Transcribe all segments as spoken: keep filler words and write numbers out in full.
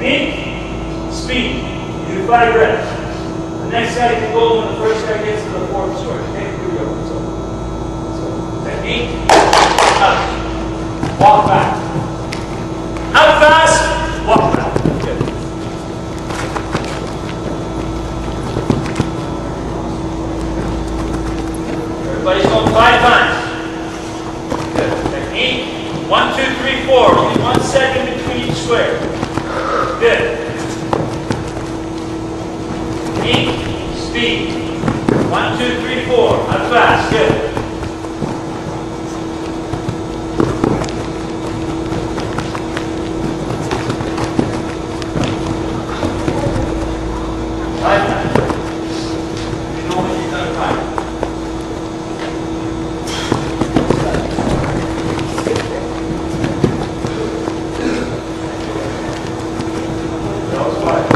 Technique, speed. You do five reps. The next guy can go when the first guy gets to the fourth story. Okay, here we go. So, so technique, up, walk back. Out fast, walk back. Good. Everybody's going five times. Good. Technique, one, two, three, four. Only one second between each square. Good. Technique, speed. One, two, three, four. Out fast. Good. Five times. You know when you've done five. That was five.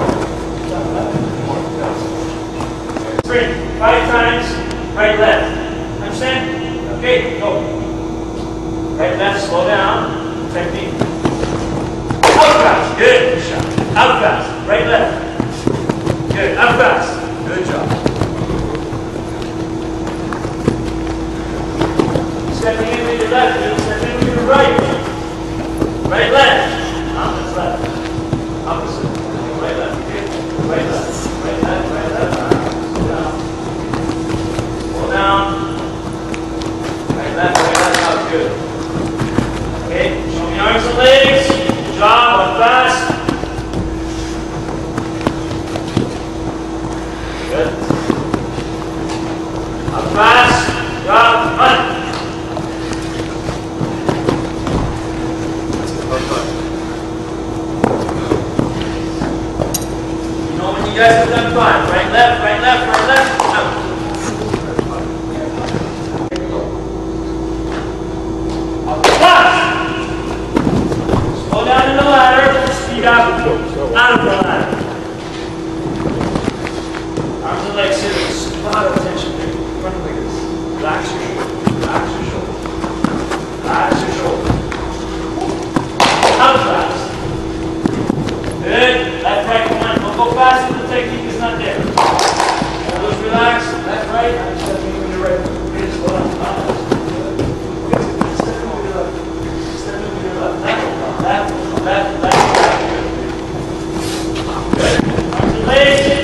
Sprint. Five times. Right, left. Understand? Okay, go. Right, left. Slow down. Technique. Out fast. Good. Good shot. Out fast. Right, left. Good. Up fast. Good job. Stepping in with your left. Good. Stepping in with your right. Right, left. Opposite left. Opposite. Right, left. Good. Right, left. Right, left. Right, left. Slow down. Slow down. Right, left. Right, left. Out. Good. Okay. Show me arms and legs. Good job. Up fast. Good. Up fast. Drop. Run. You know when you guys have done fine. Right, left, right, left, right, left. Out. Up fast. Slow down in the ladder. Speed up. Out of the ladder. Arms and legs sit with a lot of attention. Front like this. Relax your shoulder. Relax your shoulder. Relax your shoulder. Out fast. Good. Left, right, come on. Don't go fast if the technique is not there. Elbows relax. Left, right. I'm stepping with your right. Good. Slow down. Good. Stepping with your left. Stepping with your left. Left, left, left, left. Good. Arms and legs.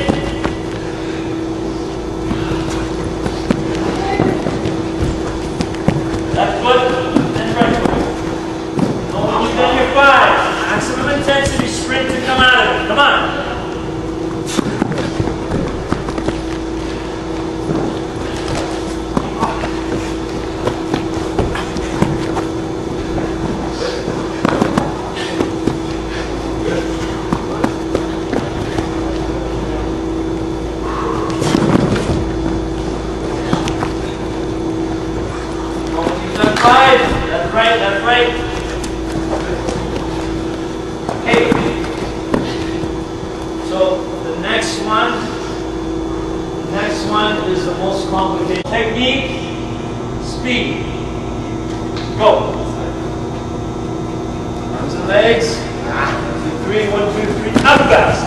Left foot, then right foot. Oh, when you've done your five, maximum intensity, sprint to come out of it. Come on. Five, left, right, left, right. Okay. So the next one, the next one is the most complicated. Technique, speed. Go. Arms and legs. One, two, three, one, two, three. Up fast.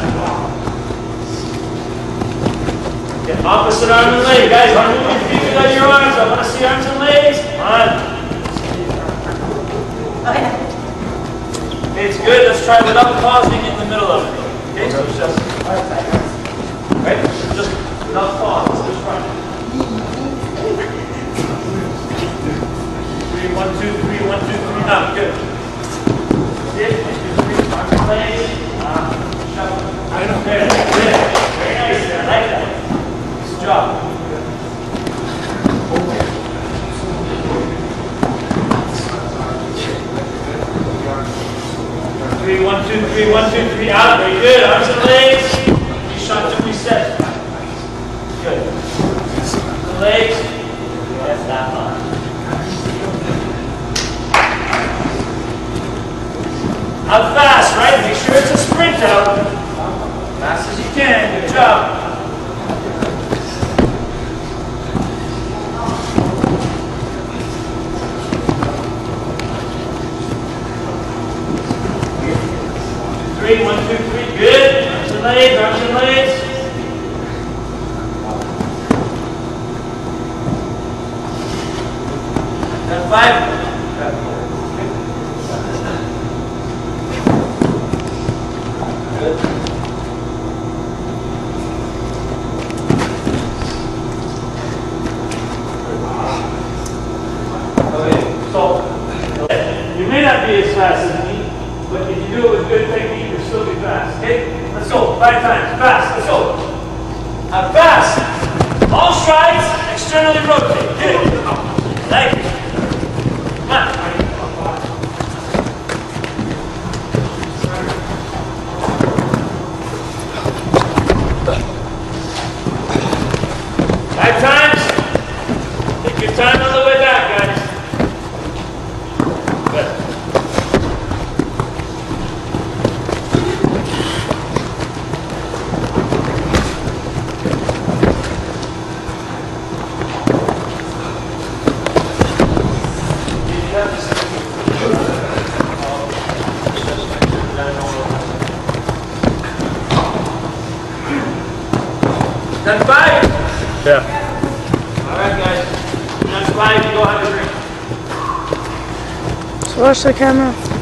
Get opposite arm and leg. Guys, don't move your feet without your arms. I want to see arms and legs. Come on. Okay, it's good. Let's try without pausing in the middle of it. Okay, so it's just right, just without pause. Just run. Three, one, two, three, one, two, three. Now, good. Sit, one, two, three. Arms and legs. Ah, shuffle. I know. There, there. Very nice. I like that. Good job. Three, one, two, three, one, two, three, out. Very good. Arms and legs. You shot to reset. Good. The legs. Yes, that one. Out fast, right? Make sure it's a sprint out. Fast as you can. Good job. Three, one, two, three. Good. Arms and legs, arms and legs. Got five. Good. Okay, so you may not be as fast as me, but if you do it with good technique, you'll still be fast. Okay? Let's go. Five times. Fast. Let's go. Now fast. All strides, externally rotate. Get it. Like it. Come on. Five times. Take your time on the way back, guys. Good. Done five? Yeah. All right, guys. Done five, you go have a drink. So watch the camera.